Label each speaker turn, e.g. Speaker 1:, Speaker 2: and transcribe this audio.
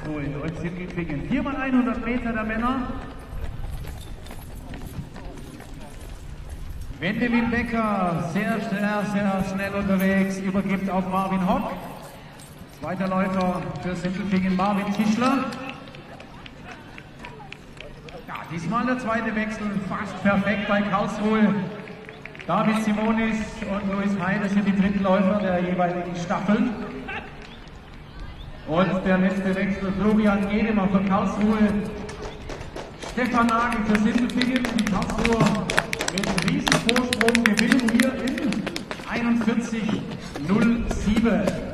Speaker 1: So, in Sindelfingen. 4x100 Meter der Männer. Wendelin Becker, sehr schnell unterwegs, übergibt auf Marvin Hock. Zweiter Läufer für Sindelfingen, Marvin Tischler. Ja, diesmal der zweite Wechsel, fast perfekt bei Karlsruhe. David Simonis und Luis Heide sind die dritten Läufer der jeweiligen Staffeln. Und der letzte Wechsel, Florian Edemer von Karlsruhe. Stefan Nagel für Sindelfingen, die Karlsruher mit Riesenvorsprung gewinnen hier in 41:07.